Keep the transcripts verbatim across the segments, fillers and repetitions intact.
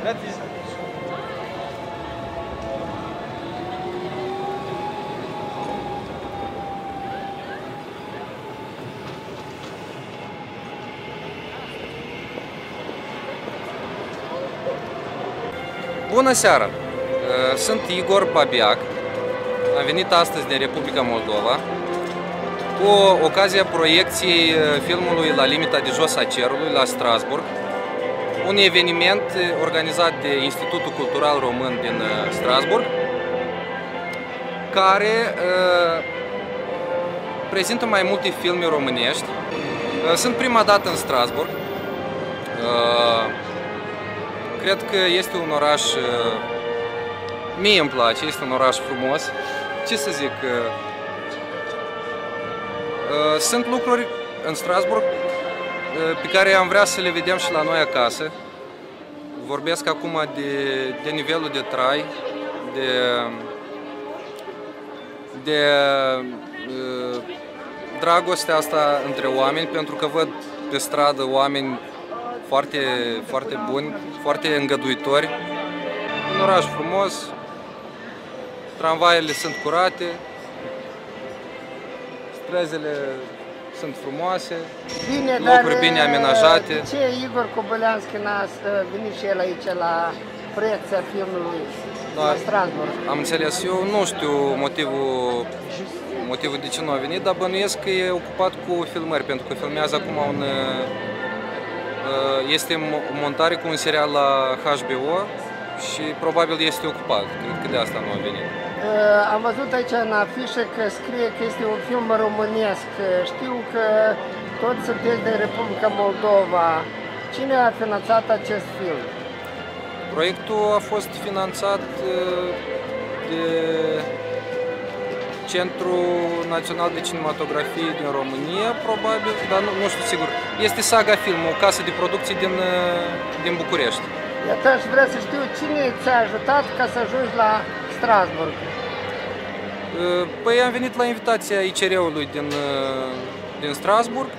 Bună seara! Sunt Igor Babiac. Am venit astăzi din Republica Moldova cu ocazia proiecției filmului La limita de jos a cerului la Strasbourg, un eveniment organizat de Institutul Cultural Român din Strasbourg, care uh, prezintă mai multe filme românești. Uh, sunt prima dată în Strasbourg. Uh, cred că este un oraș, uh, mie îmi place, este un oraș frumos. Ce să zic, uh, uh, sunt lucruri în Strasbourg uh, pe care am vrea să le vedem și la noi acasă. Vorbesc acum de, de nivelul de trai, de, de uh, dragostea asta între oameni, pentru că văd pe stradă oameni foarte, foarte buni, foarte îngăduitori. Un oraș frumos, tramvaiele sunt curate, străzile sunt frumoase, bine, locuri dar, bine amenajate. De ce Igor Kobylianski n-a venit și el aici la proiecția filmului da, la Strasbourg? Am înțeles, eu nu știu motivul, motivul de ce nu a venit, dar bănuiesc că e ocupat cu filmări, pentru că filmează acum un... este montare cu un serial la H B O și probabil este ocupat, cred că de asta nu a venit. Am văzut aici în afișă că scrie că este un film românesc. Știu că toți sunteți din Republica Moldova. Cine a finanțat acest film? Proiectul a fost finanțat de Centrul Național de Cinematografie din România, probabil, dar nu, nu știu sigur. Este Saga Film, o casă de producție din, din București. Iată, aș vrea să știu cine ți-a ajutat ca să ajungi la Strasbourg. Păi am venit la invitația I C R-ului din, din Strasbourg.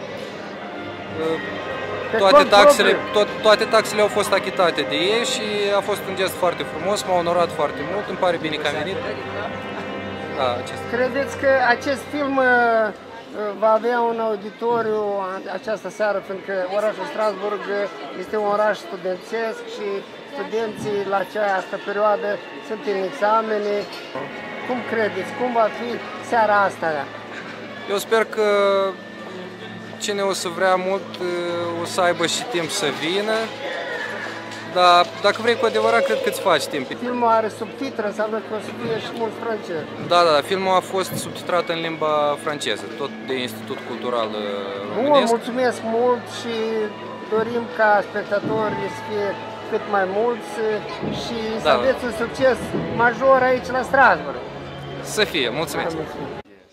Toate taxele, to toate taxele au fost achitate de ei și a fost un gest foarte frumos, m-a onorat foarte mult, îmi pare bine că am venit. Da, acest... Credeți că acest film va avea un auditoriu această seară, pentru că orașul Strasbourg este un oraș studențesc și studenții la această perioadă sunt în examene. Cum credeți? Cum va fi seara asta? Eu sper că cine o să vrea mult o să aibă și timp să vină, dar dacă vrei cu adevărat, cred că îți faci timp. Filmul are subtitre, înseamnă că o să fie și mult francez. Da, da, filmul a fost subtitrat în limba franceză, tot de Institut Cultural Românesc. Bun, mulțumesc mult și dorim ca spectatorii să fie cât mai mulți și da, să aveți un succes major aici la Strasbourg. Să fie, mulțumesc! Da, mulțumesc.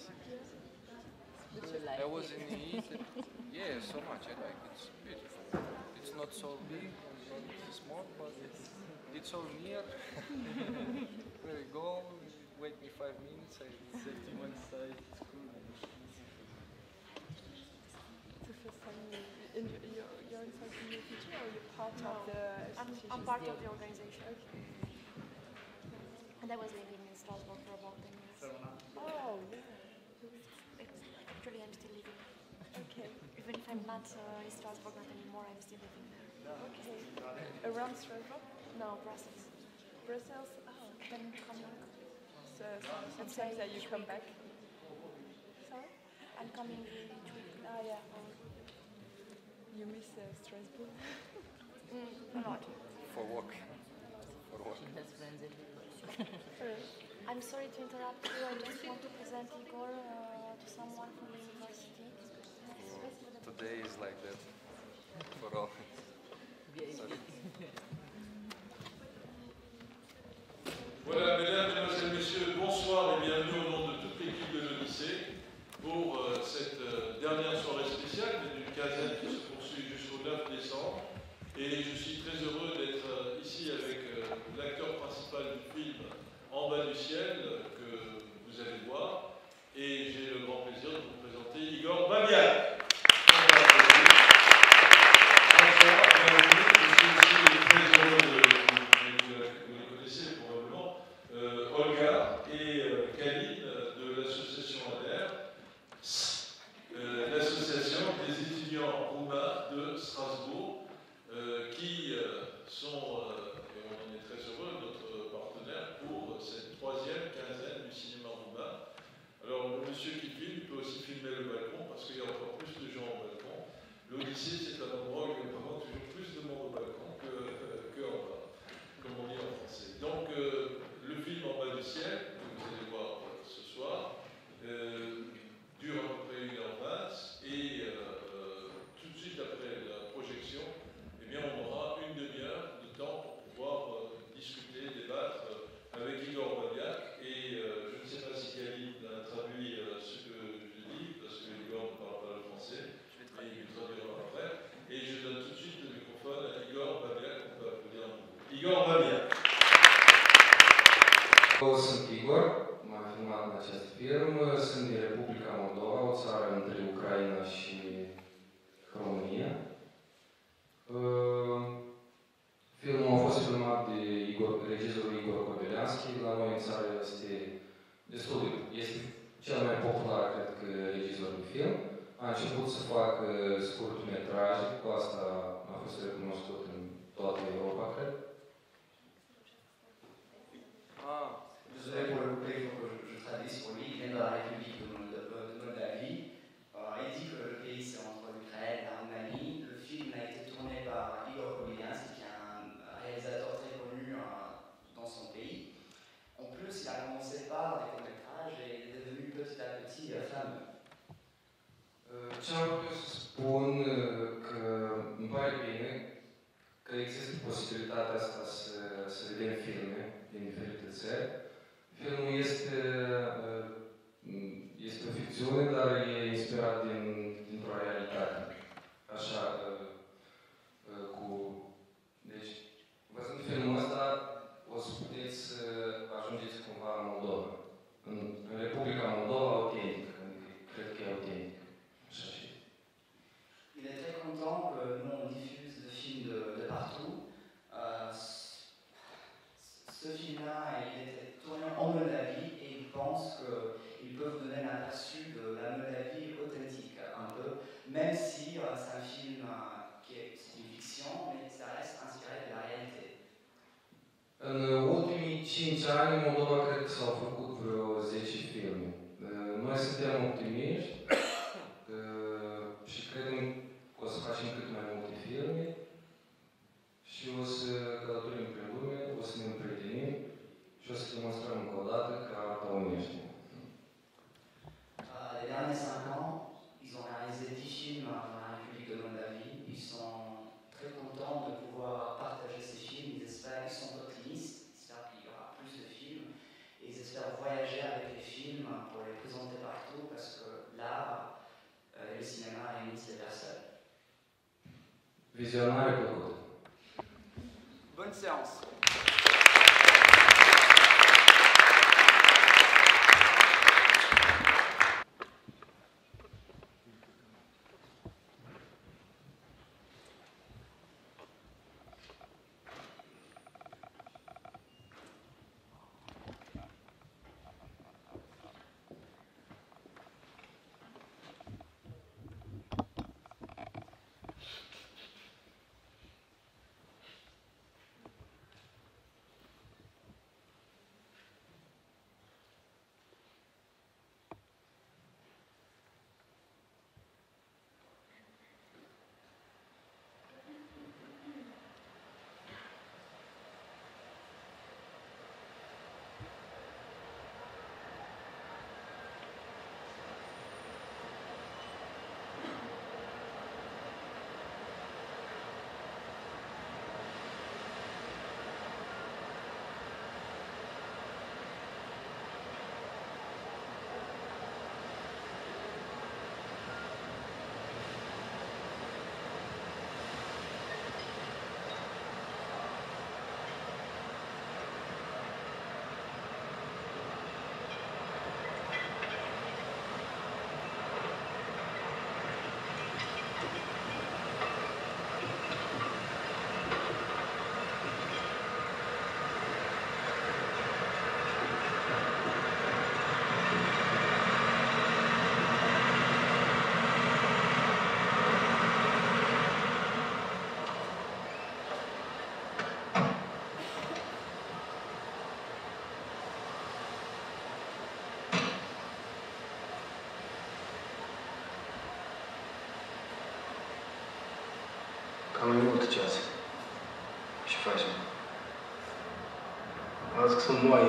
It's all near. There you go. Wait me five minutes. I set you one side. It's the first time you, in, you're, you're inside the U P G or you're part no, of the I'm, I'm part of the organization. Okay. And I was living in Strasbourg for about ten years. Oh, yeah. Actually, I'm still living. Okay. Even if I'm not uh, in Strasbourg not anymore, I'm still living there. Okay. Around Strasbourg? No, Brussels. Brussels? Oh. Then coming. So, so sometimes that you come back? Sorry? I'm coming each week. Ah, yeah. Oh. You miss uh, Strasbourg? mm, a lot. For work. For work. I'm sorry to interrupt you. I just want to present Igor uh, to someone from the university. Today is like that. For all. Sorry. Voilà, mesdames, mesdemoiselles, messieurs, bonsoir et bienvenue au nom de toute l'équipe de l'Odyssée pour euh, cette euh, dernière soirée spéciale d'une quinzaine qui se poursuit jusqu'au neuf décembre. Et je suis très heureux d'être euh, ici avec euh, l'acteur principal du film En bas du ciel, euh, que vous allez voir. Et j'ai le grand plaisir de vous présenter Igor Babiac. Bonsoir, bienvenue. Je suis aussi très heureux de vous l'association A D E R, euh, l'association des étudiants roumains de Strasbourg, euh, qui euh, sont, euh, et on en est très heureux, notre partenaire pour cette troisième quinzaine du cinéma roumain. Alors, le monsieur qui filme peut aussi filmer le balcon, parce qu'il y a encore plus de gens au balcon. L'Odyssée, c'est un endroit où il y a vraiment toujours plus de monde au balcon que, euh, que en bas, comme on dit en français. Donc, euh, le film En bas du ciel, que vous allez voir euh, ce soir, euh, dure à peu près une heure vingt, et euh, euh, tout de suite après la projection, eh bien, on aura une demi-heure de temps pour pouvoir euh, discuter, débattre euh, avec Igor Babiak. Et euh, je ne sais pas si Khalid a traduit euh, ce que je dis, parce que Igor ne parle pas le français, mais il traduira après. Et je donne tout de suite le microphone à Igor Babiak, on peut applaudir un peu. Igor Babiak. Sunt Igor, m-am filmat în acest film, sunt din Republica Moldova, o țară între Ucraina și România. Filmul a fost filmat de Igor, regizorul Igor Kobylianski. La noi în țară este destul de, este cel mai popular, cred că, regizor de film. A început să facă scurtmetraje, cu asta a fost recunoscut în toată Europa, cred. Ah. Désolé pour le couper, il faut que je, je traduise pour lui. Il vient de la République de, Mold de Moldavie. Euh, il dit que le pays c'est entre l'Ukraine et la Roumanie. Le film a été tourné par Igor Kobylianski, qui est un réalisateur très connu euh, dans son pays. En plus, il a commencé par des courts-métrages et il est devenu petit à petit euh, fameux. Ce am putut să spun că îmi pare bine că există posibilitatea asta să, să vedem filme din diferite țări. Filmul este, este o ficțiune, dar e inspirat din, dintr-o realitate. Așa, cu... Deci, văzând filmul ăsta, o să puteți să ajungeți cumva în Moldova. În, în Republica Moldova autentică, adică cred că e autentică. Așa și. Il est très content que nous on diffuse le film de, de partout. Euh, ce film-là, il était tourné en Moldavie et il pense qu'ils peuvent donner un aperçu de la Moldavie authentique, un peu, même si euh, c'est un film euh, qui est, est une fiction, mais ça reste inspiré de la réalité. În ultimii cinci ani, Moldova cred că s-au făcut vreo zece filme. Noi suntem optimiști și credem că o să facem cât mai multe filme și o să călătorim prin lume, o să ne împrietenim și o să demonstrăm încă o dată că arta unește. Les derniers cinq ans, ils ont réalisé dix films dans la République de Moldavie. Ils sont très contents de pouvoir partager ces films. Ils espèrent, ils sont optimistes, ils espèrent qu'il y aura plus de films. Et ils espèrent voyager avec les films pour les présenter partout parce que l'art euh, et le cinéma réunissent les personnes. Vizionare plăcută! Bonne séance! Cam mai mult ceas. Ce facem? Azi că sunt moaie.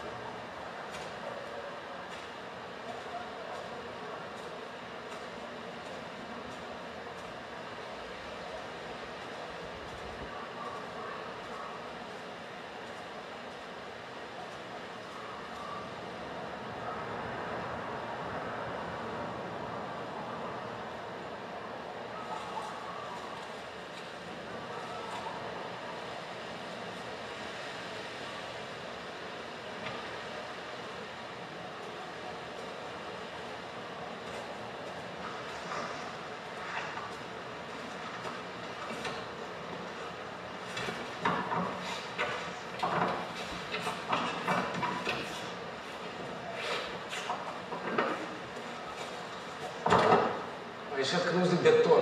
Ieșit că nu-s de beton.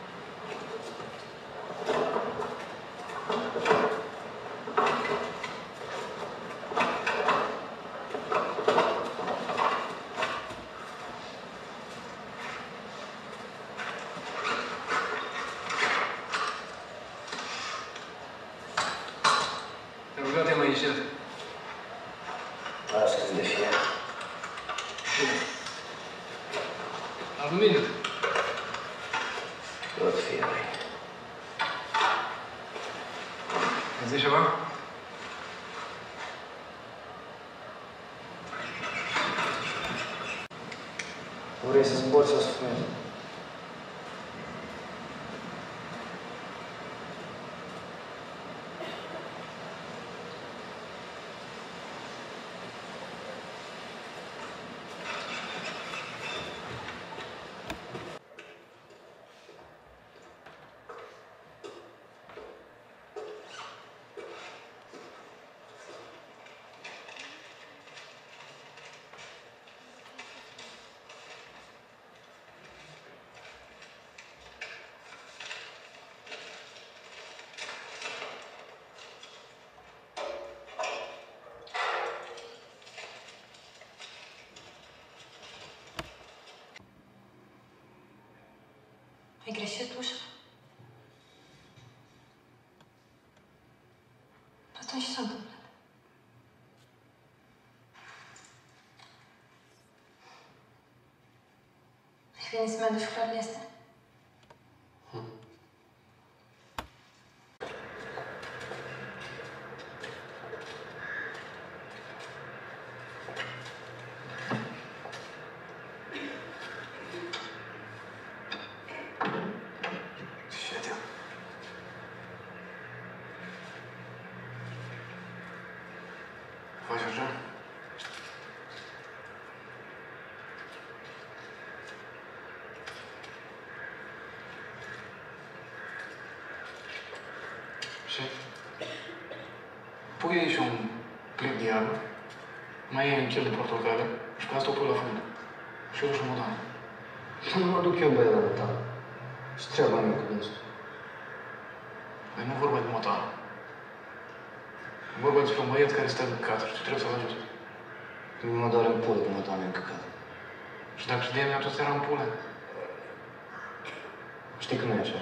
Te rugat te-ai mai ieșit. Astăzi de fie. La lumină. Tot fie. Îți zici ceva? Vrei să zbori sau să fumezi? Ai greșit ușa? Atunci ce s-a întâmplat? Ai venit să-mi aduci florile astea? Faci așa? Și pui aici un plic de iarbă, mai iei un chel de portocală și pe asta o pui la fund. Și o duci în motan. Nu mă duc eu, băie, la motan. Și treaba mea cu dânsul. Păi nu vorba de motan. Vorba despre un băiat care stă în căcat și tu trebuie să-l ajuți. Nu mă doare în pulă cu motanul în căcat. Și dacă știam eu, atunci era în pule. Știi că nu e așa.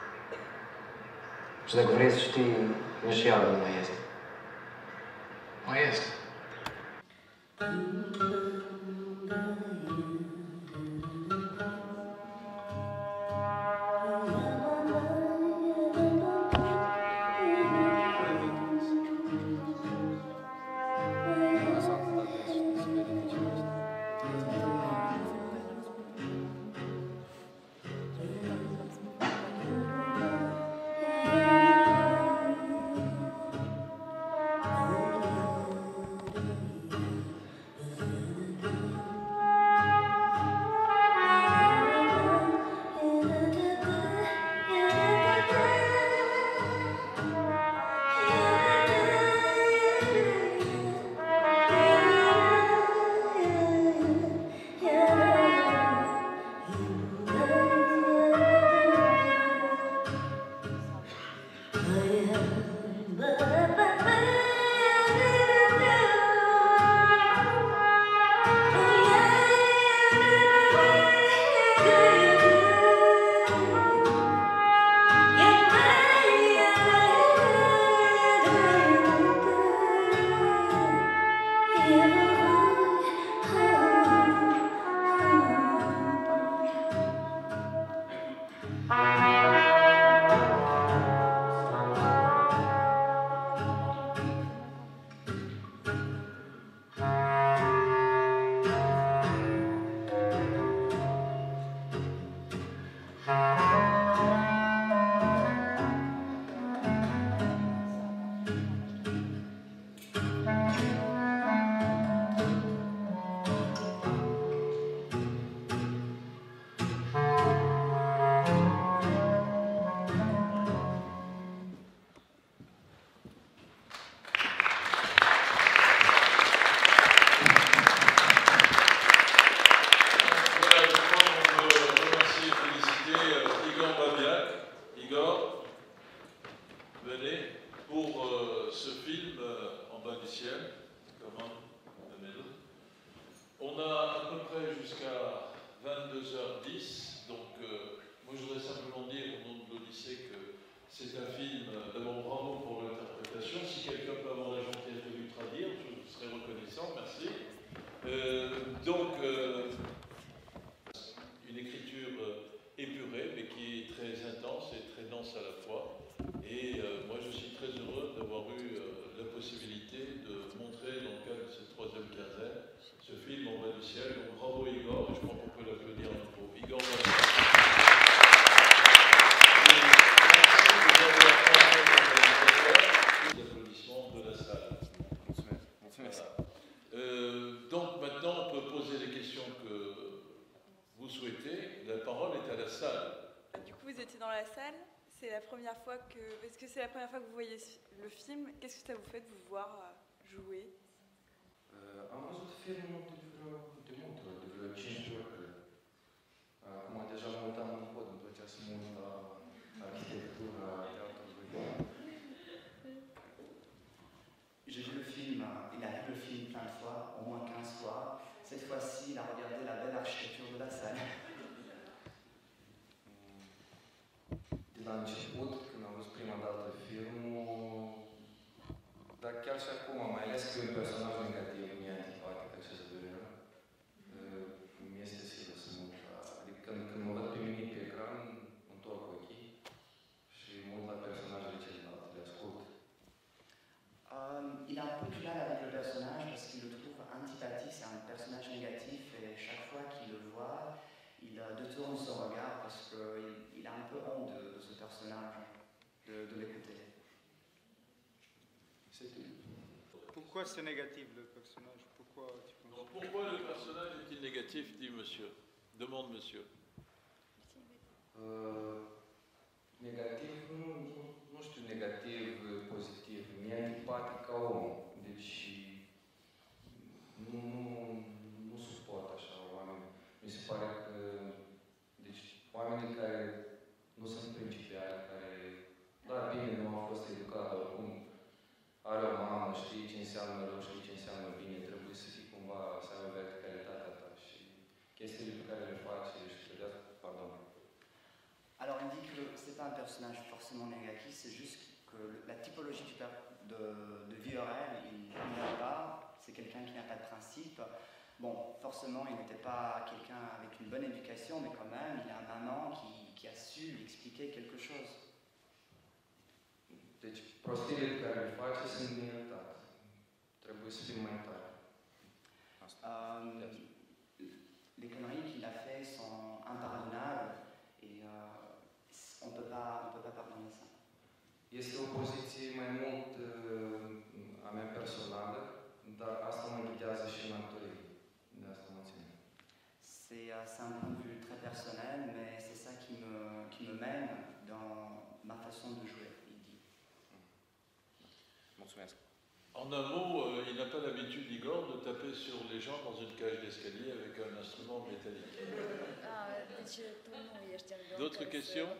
Și dacă vrei să știi, nici iarbă nu mai este. Mai este. vingt-deux heures dix. Donc, euh, moi, je voudrais simplement dire au nom de l'Odyssée que c'est un film, euh, d'abord bravo pour l'interprétation. Si quelqu'un peut avoir la gentillesse de lui traduire, je vous serais reconnaissant, merci. Euh, donc, euh, une écriture euh, épurée, mais qui est très intense et très dense à la fois. Et euh, moi, je suis très heureux d'avoir eu euh, la possibilité de montrer, dans le cadre de cette troisième quinzaine, ce film En bas du ciel. Donc, bravo Igor, et je crois qu'on peut l'applaudir à nouveau. Igor, merci. Les applaudissements de la salle. Voilà. Euh, donc, maintenant, on peut poser les questions que vous souhaitez. La parole est à la salle. Du coup, vous étiez dans la salle. C'est la première fois que... Est-ce que c'est la première fois que vous voyez le film? Qu'est-ce que ça vous fait de vous voir euh, jouer? Uh, am văzut filmul de vreo, de multe ori, de vreo cinci ori, cred. Acum deja mă uitam în pod, îmi plăcea să mă uit la arhitectura teatrului. J'ai vu le film, il a vu le film plein de fois, au moins quinze fois. Cette fois-ci, il a regardé la belle architecture de la salle. De la început, când am văzut prima dată filmul, dar chiar și acum, mai ales că e un personaj negativ, mi-e antipatic acest duel. Mi este silă să mă uit la... Adică când, când mă văd pe mine pe ecran, întorc ochii și mă uit la personajele celelalte, le ascult. Euh, il a un peu du mal avec le personnage parce qu'il le trouve antipathique, c'est un personnage négatif et chaque fois qu'il le voit, il euh, détourne son regard parce qu'il il a un peu honte de, de ce personnage, de, de l'écouter. C'est tout. Pourquoi c'est négatif le personnage? Pourquoi, tu penses? Donc, pourquoi le personnage est-il négatif, dit monsieur? Demande monsieur. Uh, negativ, nu, nu, nu știu negativ, pozitiv. Mi-e antipatic ca om. Deci nu, nu, nu suport așa oameni. Mi se pare că deci, oamenii care nu sunt principiali, care, da, bine, nu au fost educați, oricum are o mamă, știi ce înseamnă rău, știi ce înseamnă bine, trebuie să fii cumva, să ai verticalitatea ta și chestiile pe care le faci și trebuie, pardon. Alors il dit que ce n'est pas un personnage forcément négatif, c'est juste que la typologie du de, de Viorel, il n'y a pas, c'est quelqu'un qui n'a pas de principe. Bon, forcément, il n'était pas quelqu'un avec une bonne éducation, mais quand même, il a un maman qui, qui a su lui expliquer quelque chose. Deci, prostiile pe care le face sunt de iertat. Trebuie să fim mai tari. Euh, les conneries qu'il a fait sont impardonnables et euh, on ne peut pas pardonner ça. Este o poziție mai mult uh, a mea personală, dar asta mă ghidează și în actorie. De asta mă țin. C'est un point de vue très personnel, mais c'est ça qui me, qui me mène dans ma façon de jouer, il dit. Mulțumesc. En un mot, euh, il n'a pas l'habitude, Igor, de taper sur les gens dans une cage d'escalier avec un instrument métallique. D'autres questions?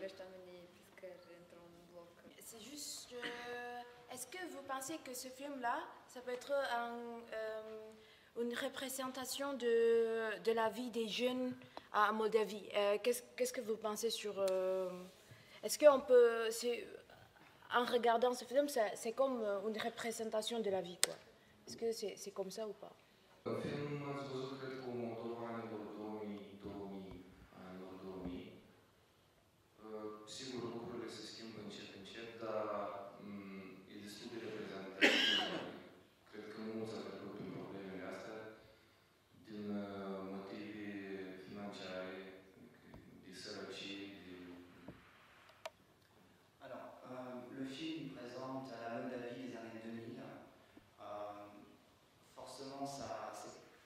C'est juste, euh, est-ce que vous pensez que ce film-là, ça peut être un, euh, une représentation de, de la vie des jeunes à Moldavie? euh, qu'est-ce, qu'est-ce que vous pensez sur... Euh, est-ce qu'on peut... En regardant ce film, c'est comme une représentation de la vie, quoi. Est-ce que c'est c'est comme ça ou pas? Filmul ați văzut, cred că, o motorul anilor două mii, două mii, anilor două mii. Sigur, lucrurile se schimbă încet, încet, dar e destul de reprezentativ. Cred că mulți au trecut prin problemele astea din motive financiare, de sărăcie, de... Alors, euh, le film présente la Moldavie des années deux mille. Euh, forcément, ça, c'est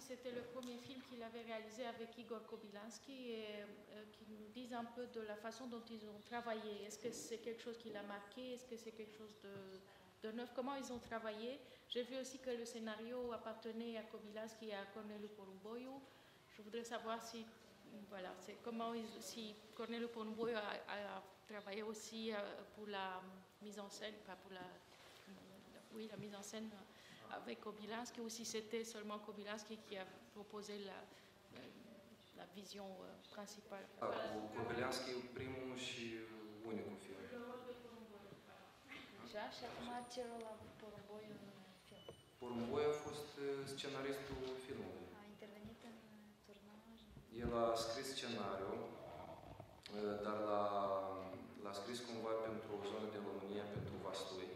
c'était le premier film qu'il avait réalisé avec Igor Kobylanski et euh, qu'il nous dise un peu de la façon dont ils ont travaillé. Est-ce que c'est quelque chose qui l'a marqué? Est-ce que c'est quelque chose de, de neuf? Comment ils ont travaillé? J'ai vu aussi que le scénario appartenait à Kobylanski et à Corneliu Porumboiu. Je voudrais savoir si, voilà, c'est comment ils, si Corneliu Porumboiu a, a travaillé aussi euh, pour la mise en scène, pas pour la, oui, la mise en scène avec Kobylanski, ou si c'était seulement Kobylanski qui a proposé la, la vision uh, principală. Kobylanski e primul și unicul film. Așa, și acum ce rol a avut Porumboiu în film? Porumboiu a fost scenaristul filmului. A intervenit în turnaj? El a scris scenariul, dar l-a scris cumva pentru o zonă de România, pentru Vaslui.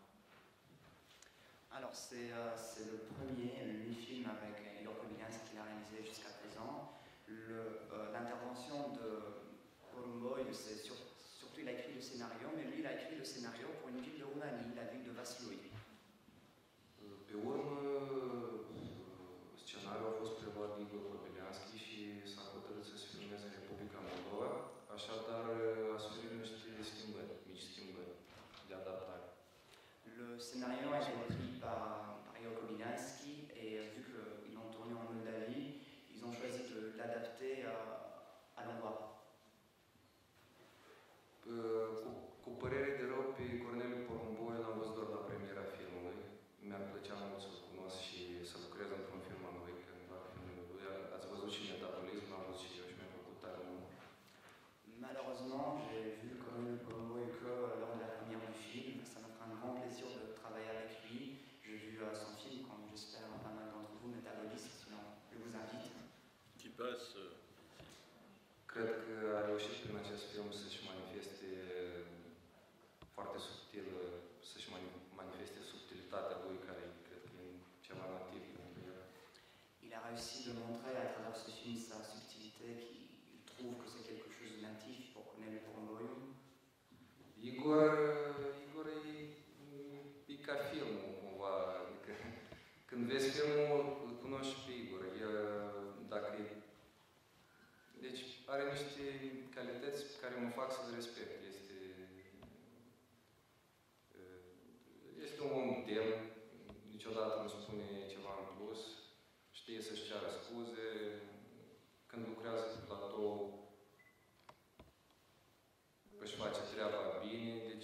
Alors, c'est euh, le premier, l'unique film avec Igor Kobylanski qu'il a réalisé jusqu'à présent. L'intervention euh, de Porumboiu, c'est sur, surtout il a écrit le scénario, mais lui il a écrit le scénario pour une ville de Roumanie, la ville de Vaslui. Pe urmă, scenariul a fost preluat de Igor Kobylanski și s-a hotărât să se filmeze în Republica Moldova, așadar a suferit niște schimbări, mici schimbări de adaptare. Le scénario a été écrit par, par Igor Kobylanski et vu qu'ils l'ont tourné en Moldavie, ils ont choisi de l'adapter à, à l'endroit. Cu, cu părere de rău, pe Corneliu Porumboiu l-am văzut doar la premiera filmului. Mi-ar plăcea mult să-l cunosc și să lucrez într-un film al lui, cândva filmul lui. Ați văzut și Metabolism, l-am văzut și eu și mi-a plăcut tare mult. Malheureusement, j'ai vu Corneliu Porumboiu que lors de la première du film. Ça m'a fait un grand plaisir de travailler avec lui. J'ai vu euh, son film, comme j'espère pas mal d'entre vous, Metabolism, sinon je vous invite. Qui passe. Cred că a reușit prin acest film să-și manifeste foarte subtil, să-și manifeste subtilitatea lui, care cred că e ceva nativ pentru el. Il a réussi de montrer à travers ce film sa subtilité, qu'il trouve que c'est quelque chose de natif pour Corneliu Porumboiu. Igor, Igor e, e ca filmul, cumva. Adică, când vezi filmul, îl cunoști pe Igor. El, dacă e, deci are niște calități care mă fac să-l respect. Este, este un om demn, niciodată nu spune ceva în plus, știe să-și ceară scuze, când lucrează pe platou își face treaba bine, deci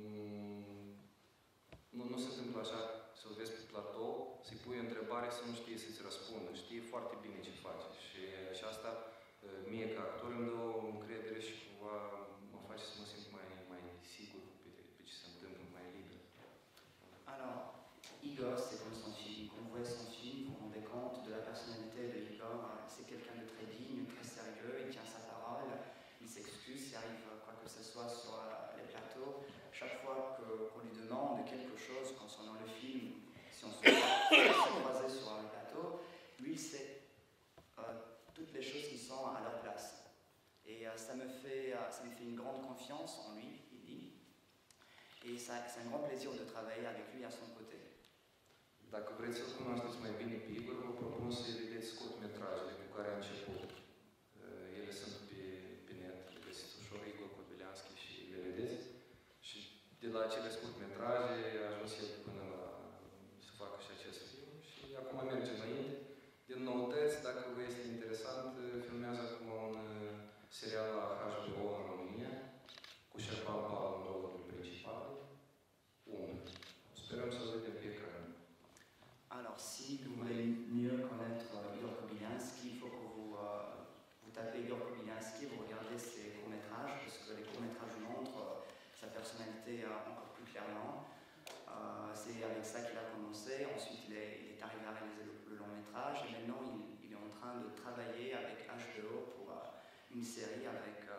nu, nu se întâmplă așa să-l vezi pe platou, să-i pui o întrebare să nu știe să-ți răspundă, știe foarte bine ce face și, și asta mie ca actor îmi dă o încredere și cumva mă face să mă simt mai, mai sigur pe, pe ce se întâmplă, mai liber. Alors, Igor, c'est comme son film. Quand vous voyez son film, vous vous rendez compte de la personnalité de Igor. C'est quelqu'un de très digne, très sérieux, il tient sa parole, il s'excuse s'il arrive quoi que ce soit sur les plateaux. Chaque fois qu'on lui demande quelque chose concernant le film, si on se croise sur le plateau, lui, il sait euh, toutes les choses qui sont à leur place. Et euh, ça, me fait, euh, ça me fait une grande confiance en lui, il dit. Et c'est un grand plaisir de travailler avec lui à son côté. Dacă vreți să-l cunoașteți mai bine pe Igor, vă propun să-i vedeți scurtmetrajele cu care a început. Ele sunt pe, pe net, le găsiți ușor, Igor Kobylanski, și le vedeți. Și de la acele scurtmetraje a ajuns el până la să facă și acest film. Și acum merge înainte. Din noutăți, dacă vă este interesant, filmează acum un serial la H B O în România, cu Șerban Paul în rolul principal. Unul. Sperăm să-l vedem pe ecran. Alors, si vous voulez mieux connaître euh, Igor Kobylanski, il faut que vous, euh, vous tapez Igor Kobylanski, vous regardez ses courts-métrages, parce que les courts-métrages montrent euh, sa personnalité euh, encore plus clairement. Euh, C'est avec ça qu'il a commencé. Ensuite, il est, il est arrivé à réaliser le, le long-métrage. Et maintenant, il, il est en train de travailler avec H B O pour euh, une série avec... Euh,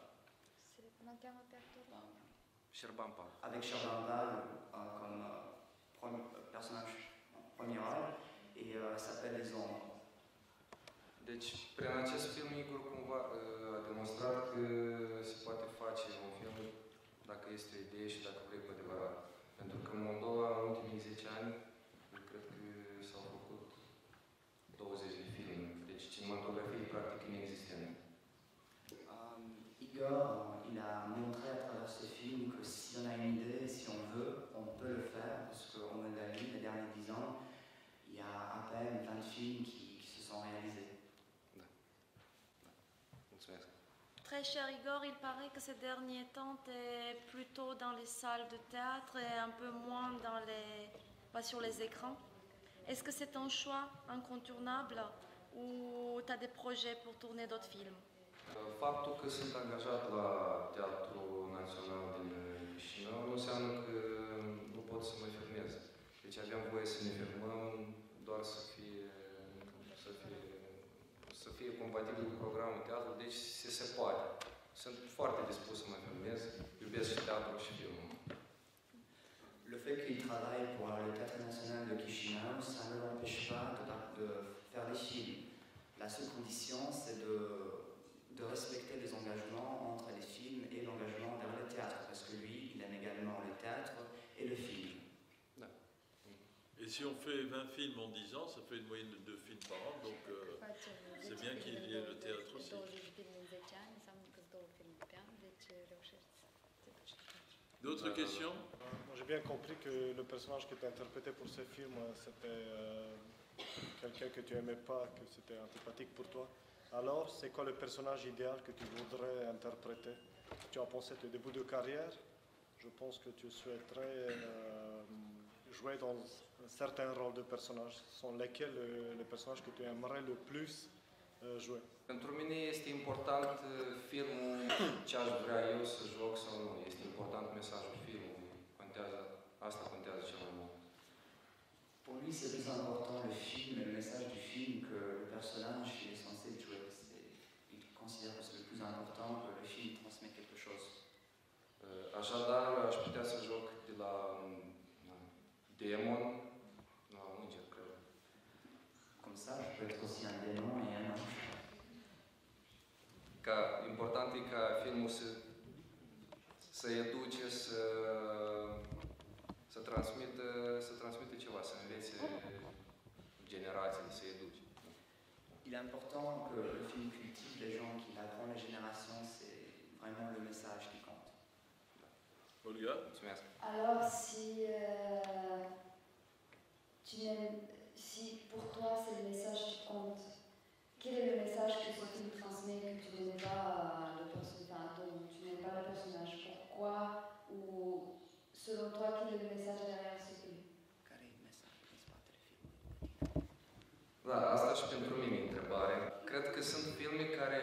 Șerban Paul. Avec Șerban Paul euh, comme euh, personnage premier rôle et euh, s'appelle Les Ombres. Deci, prin acest film, Igor cumva a demonstrat că se poate face un film dacă este o idee și dacă vrei cu adevărat. Pentru că în Moldova, în ultimii zece ani, cred că s-au făcut douăzeci de quand même vingt films qui, qui se sont réalisés. Très cher Igor, il paraît que ces derniers temps, tu es plutôt dans les salles de théâtre et un peu moins dans les, pas sur les écrans. Est-ce que c'est un choix incontournable ou tu as des projets pour tourner d'autres films? Faptul că sunt angajat la Teatrul Național din Chișinău nu înseamnă că nu pot să mă filmez. Deci aveam voie să ne filmăm doar să fie, să fie, să fie compatibil cu programul teatrului, deci se, se poate. Sunt foarte dispus să mă filmez, iubesc și teatrul și filmul. Le fait qu'il travaille pour le Théâtre National de Chișinău, ça ne l'empêche pas de, de faire des films. La seule condition, c'est de, de respecter les engagements entre les films et l'engagement vers le théâtre, parce que lui, il aime également le théâtre et le film. Et si on fait vingt films en dix ans, ça fait une moyenne de deux films par an, donc euh, c'est bien qu'il y ait le théâtre aussi. D'autres questions? J'ai bien compris que le personnage que tu as interprété pour ce film, c'était euh, quelqu'un que tu n'aimais pas, que c'était antipathique pour toi. Alors, c'est quoi le personnage idéal que tu voudrais interpréter? Tu as pensé tes débuts de carrière. Je pense que tu souhaiterais euh, jouer dans un certain rôle de personnage. Sont lesquels euh, les personnages que tu aimerais le plus euh, jouer? Pentru mine este important filmul, ce aș vrea eu să joc sau nu. Este important mesajul filmului. Contează, asta contează cel mai mult. Pour lui, c'est plus important le film et le message du film que le personnage qu'il est censé jouer. Il considère que c'est le plus important que le film transmet quelque chose. Așadar, aș putea să joc de la demon la înger, cred. Comme ça, je peux être aussi un démon et un ange. Ca, important e ca filmul să, să educe, să, să, transmită, să transmită ceva, să învețe generațiile, să educe. Il est important que le film cultive les gens, qu'il apprend les générations, c'est vraiment le message qui compte. Olga? Mulțumesc. Alors, si, euh, tu si pour toi c'est le message qui compte, quel est le message que ce film transmet que tu n'aimes pas le personnage, tu n'aimes pas le personnage? Pourquoi? Ou selon toi, quel est le message derrière ce film? Care e mesajul din spatele filmului? Da, asta și pentru mine întrebare. Cred că sunt filme care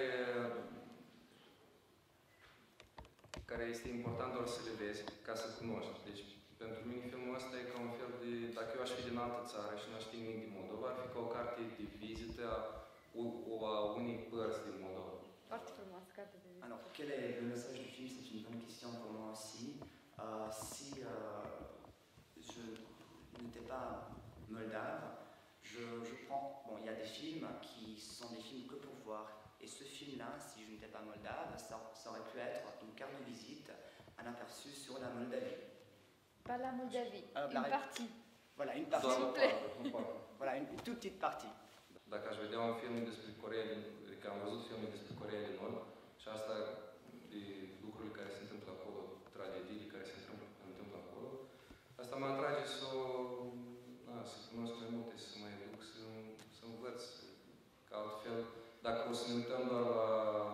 care este important doar să le vezi, ca să cunoști. Deci, pentru mine filmul ăsta e ca un fel de, dacă eu aș fi din altă țară și n-aș ști nimic din Moldova, ar fi ca o carte de vizită a, a unei părți din Moldova. Foarte frumos, carte de vizită. Alors, quel est le message du film? C'est une bonne question pour moi aussi. Euh, si euh, je n'étais pas moldave, je, je prends... Bon, il y a des films qui sont des films que pour voir. Et ce film-là, si je n'étais pas moldave, ça, ça aurait pu être une carte de visite, un aperçu sur la Moldavie. Pas la Moldavie, euh, une la... partie. Voilà, une partie. S'il vous plaît. Voilà, une, une toute petite partie. Dacă aș vedea un film despre Coreea din... că am văzut filme despre Coreea de Nord și asta de lucrurile care se întâmplă acolo, tragediile care se întâmplă, întâmplă acolo, asta mă atrage să, na, să cunosc mai multe, să mă educ, să, să învăț. Că altfel, dacă o să ne uităm doar la,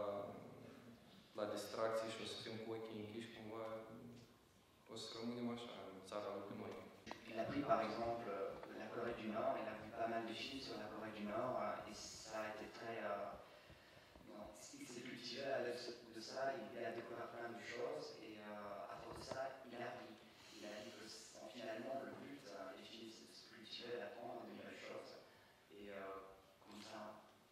la distracții și o să fim cu ochii închiși, cumva o să rămânem așa, în țara lui noi. Il a pris par exemple la Corée du Nord, il a vu pas mal de films sur la Corée du Nord et ça a été très... Euh, bon, il s'est cultivé avec de ça, il a découvert plein de choses et euh, à cause de ça, il a appris. Il a dit que bon, finalement le but euh, des films c'est de se cultiver, d'apprendre de nouvelles choses et euh, comme ça...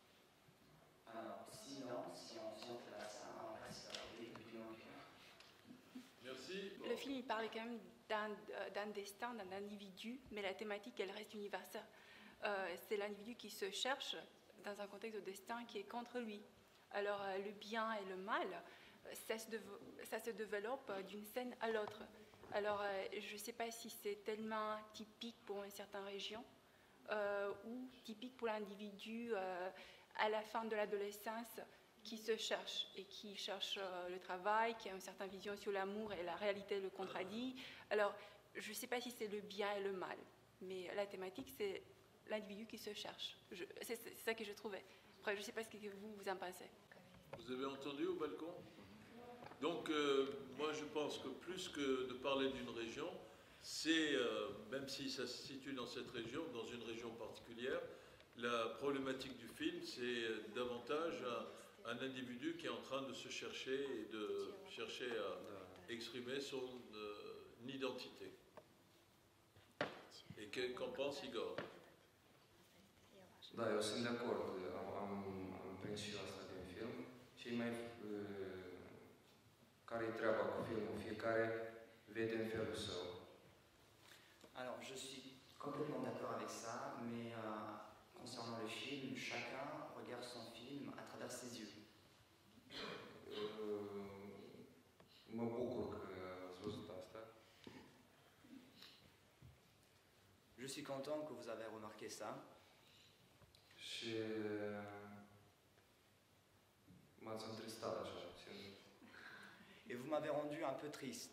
Alors, sinon, si on, si on fait pas ça, on reste avec le bilan du cœur. Merci. Le film, il parle quand même d'un, d'un destin, d'un individu, mais la thématique, elle reste universelle. Euh, c'est l'individu qui se cherche dans un contexte de destin qui est contre lui. Alors, euh, le bien et le mal, ça se, dev- ça se développe d'une scène à l'autre. Alors, euh, je ne sais pas si c'est tellement typique pour une certaine région euh, ou typique pour l'individu euh, à la fin de l'adolescence qui se cherche et qui cherche euh, le travail, qui a une certaine vision sur l'amour et la réalité le contradit. Alors, je ne sais pas si c'est le bien et le mal, mais la thématique, c'est l'individu qui se cherche. C'est ça que je trouvais. Après, je ne sais pas ce que vous, vous en pensez. Vous avez entendu au balcon? Donc, euh, moi, je pense que plus que de parler d'une région, c'est, euh, même si ça se situe dans cette région, dans une région particulière, la problématique du film, c'est davantage un, un individu qui est en train de se chercher et de chercher à exprimer son euh, identité. Et qu'en pense Igor? Da, eu sunt de acord. Am, am, am prins și eu asta din film. Cei mai... Care-i treaba cu filmul? Fiecare vede în felul său. Alors, je suis complètement d'accord avec ça, mais euh, concernant le film, chacun regarde son film à travers ses yeux. Mă bucur că ați văzut asta. Je suis content que vous avez remarqué ça. Și m-ați întristat așa puțin. Et vous m'avez rendu un peu triste.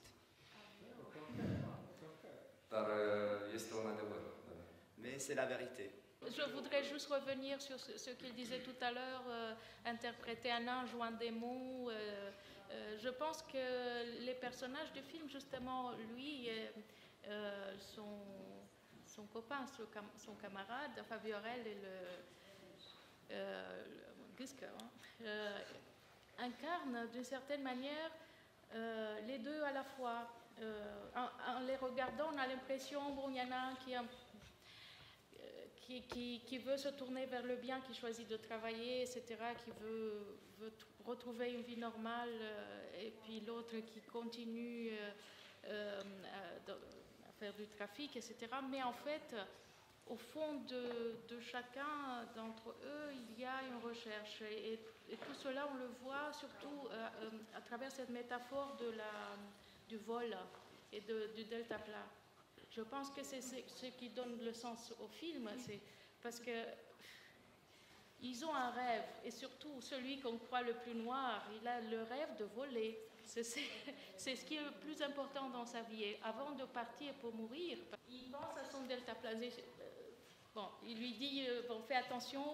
Dar este un adevăr. Mais c'est la vérité. Je voudrais juste revenir sur ce, ce qu'il disait tout à l'heure, euh, interpréter un ange ou un démon. Euh, euh, je pense que les personnages du film, justement, lui, euh, euh, son, son copain, son, cam son camarade, enfin Viorel et le, euh, le Gusker, hein, euh, incarnent d'une certaine manière euh, les deux à la fois. Euh, en, en les regardant, on a l'impression, bon, il y en a un qui est un Qui, qui, qui veut se tourner vers le bien, qui choisit de travailler, et cetera, qui veut, veut retrouver une vie normale, euh, et puis l'autre qui continue euh, euh, à faire du trafic, et cetera. Mais en fait, au fond de, de chacun d'entre eux, il y a une recherche. Et, et tout cela, on le voit surtout euh, à travers cette métaphore de la, du vol et de, du delta plat. Je pense que c'est ce qui donne le sens au film, c'est parce que ils ont un rêve, et surtout celui qu'on croit le plus noir, il a le rêve de voler. C'est ce qui est le plus important dans sa vie. Et avant de partir pour mourir, il pense à son deltaplane. Bon, il lui dit, bon, fais attention.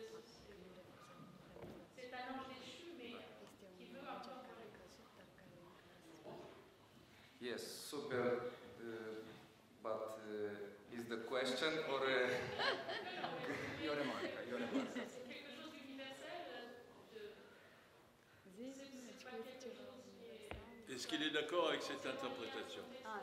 C'est un ange déchu, mais qui veut encore. Yes, super. Uh, But uh, is the question or... Uh... Io remarca, io remarca. Est-ce qu'il est d'accord avec cette interprétation?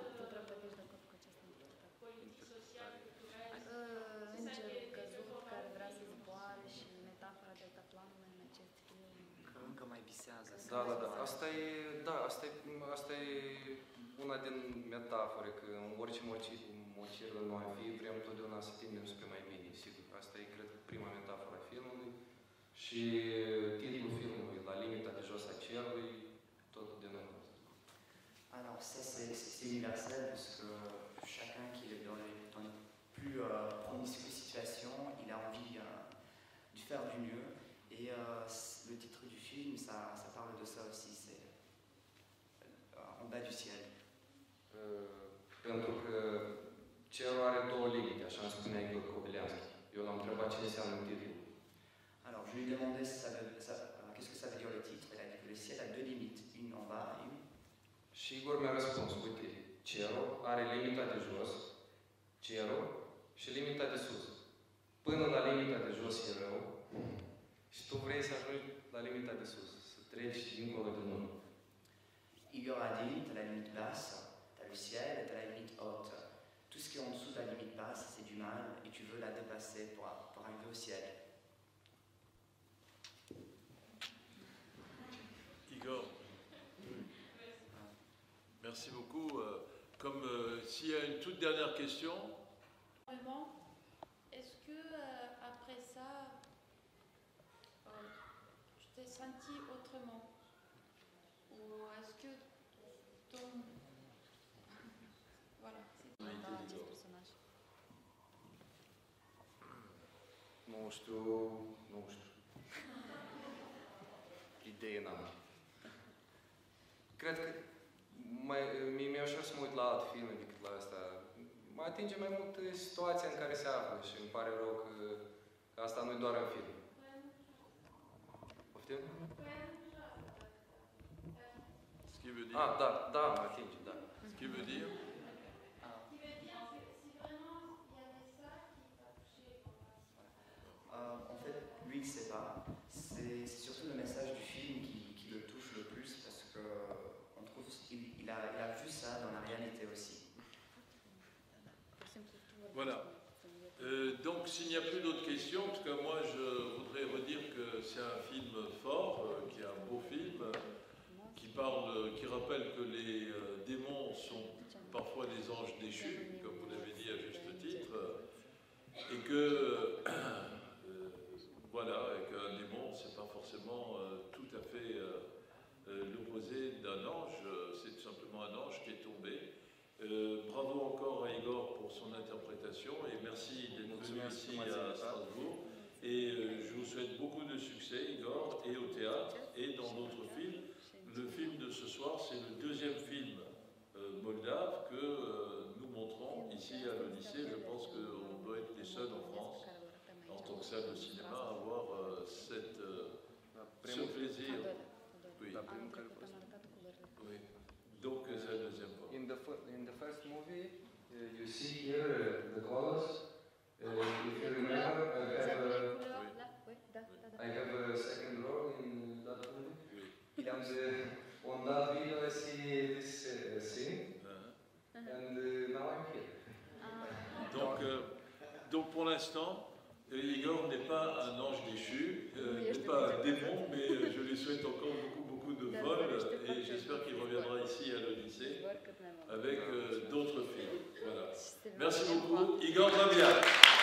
Încă mai visează. Da, da, da. Asta e, da, asta e, asta e una din metafore, că în orice mociră noi am fi, vrem totdeauna să tindem spre mai bine, sigur. Asta e, cred, prima metaforă a filmului. Și titlul filmului, La limita de jos a cerului, tot de noi. Alors ça c'est universel parce que chacun qui est dans les, dans les plus euh, promiscues situations, il a envie euh, de faire du mieux. Et euh, le titre du film, ça, ça parle de ça aussi, c'est euh, en bas du ciel. Pentru că cerul are două limite, așa îmi spunea Igor Kobylanski. Eu l-am întrebat ce înseamnă titlul. Alors, je lui ai demandé qu'est-ce que ça veut dire le titre. Il a dit que le ciel a deux limites, une en bas et une. Și Igor mi-a răspuns, uite, cerul are limita de jos, cerul și limita de sus. Până la limita de jos e rău și tu vrei să ajungi la limita de sus, să treci dincolo de nul. Igor a dit, t'as la limite basse, t'as le ciel et t'as la limite haute. Tout ce qui est en dessous de la limite basse, c'est du mal et tu veux la dépasser pour, pour arriver au ciel. Igor, merci beaucoup. Comme euh, s'il y a une toute dernière question. Est-ce que euh, après ça, euh, je t'ai senti autrement? Ou est-ce que ton... Voilà. Nu știu, nu știu. Idee n-am. Cred că mai, mie mi-e ușor să mă uit la alt film decât la asta. atinge mai mult situația în care se află și îmi pare rău că, că asta nu e doar în film. Poftim? Ce qui veut dire? Ah, da, da, mă atinge, da. Ce qui veut dire? Euh, en fait, lui, il ne sait pas. C'est surtout le message du film qui, qui le touche le plus parce qu'on trouve qu'il il a, il a vu ça dans la réalité aussi. Voilà. Euh, donc, s'il n'y a plus d'autres questions, en tout cas, moi, je voudrais redire que c'est un film fort, euh, qui est un beau film, qui parle, qui rappelle que les euh, démons sont parfois des anges déchus, comme vous l'avez dit à juste titre, et que voilà, et qu'un démon, c'est pas forcément euh, tout à fait euh, euh, l'opposé d'un ange, c'est tout simplement un ange qui est tombé. Euh, bravo encore à Igor pour son interprétation et merci d'être venu ici à Strasbourg. Et euh, je vous souhaite beaucoup de succès, Igor, et au théâtre et dans d'autres films. Le film de ce soir, c'est le deuxième film euh, moldave que euh, nous montrons ici à l'Odyssée. Je pense qu'on doit être les seuls en France, en tant que salle de cinéma, à avoir euh, cette, euh, ce plaisir. Oui. Oui. Donc c'est la deuxième fois. In the, in the first movie, uh, you see here uh, the colors. Uh, if you remember, I have, a, I have a second role in that movie. And uh, on that video I see this uh, scene. And uh, now I'm here. Donc, euh, donc pour l'instant, Igor n'est pas un ange déchu, euh, n'est pas un démon, mais euh, je lui souhaite encore beaucoup, beaucoup de vol et j'espère qu'il reviendra ici à l'Odyssée avec euh, d'autres films. Voilà. Merci beaucoup, Igor Babiak.